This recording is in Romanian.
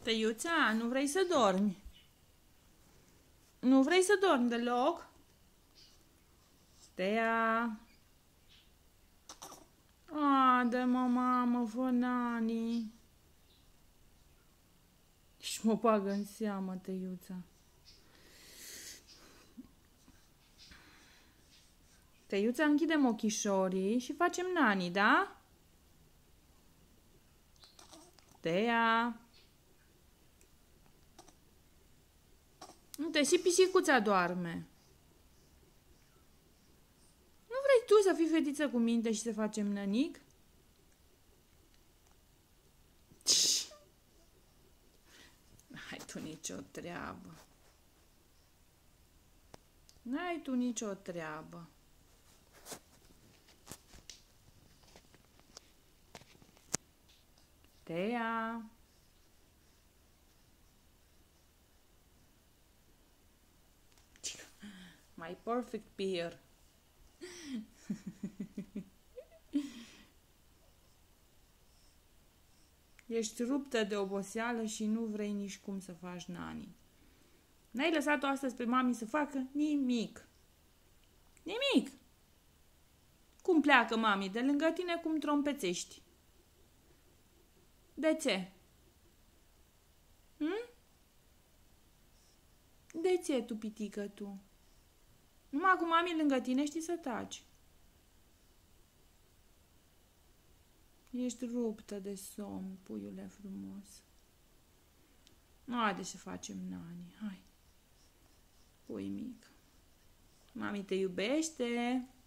Tăiuța, nu vrei să dormi? Nu vrei să dormi deloc? Tea. Adă-mă, mamă, fă nani. Și mă bagă în seamă, Tăiuța. Tăiuța, închidem ochișorii și facem nani, da? Tea. Uite, și pisicuța doarme. Nu vrei tu să fii fetiță cu minte și să facem nănic? N-ai tu nicio treabă. N-ai tu nicio treabă. Tea. My perfect peer. Ești ruptă de oboseală și nu vrei nici cum să faci nani. N-ai lăsat-o astăzi pe mami să facă nimic. Nimic! Cum pleacă mami de lângă tine, cum trompețești? De ce? Hm? De ce, tu, pitică, tu? Numai cu mami lângă tine știi să taci. Ești ruptă de somn, puiule frumos. Haide să facem nani, hai. Pui mic. Mami te iubește.